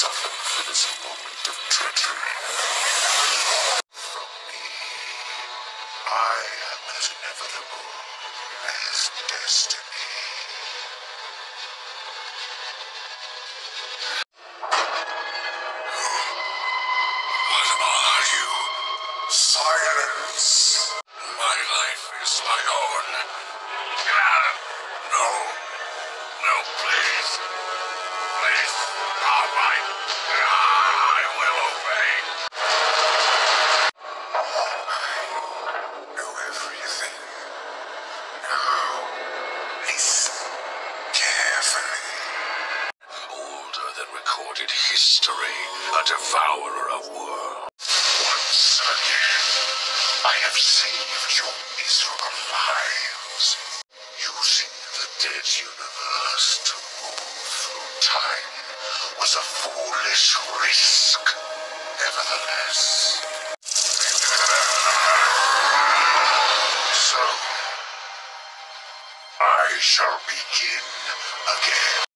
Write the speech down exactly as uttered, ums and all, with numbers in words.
suffered for this moment of treachery. From me, I am as inevitable as destiny. What are you? Silence! My life is my own. No. No, please. Please. All right. I will obey. I know everything. Now, listen carefully. Older than recorded history, a devourer of worlds. Once again, I have saved your miserable lives. Using the dead universe to move through time was a foolish risk. Nevertheless. So, I shall begin again.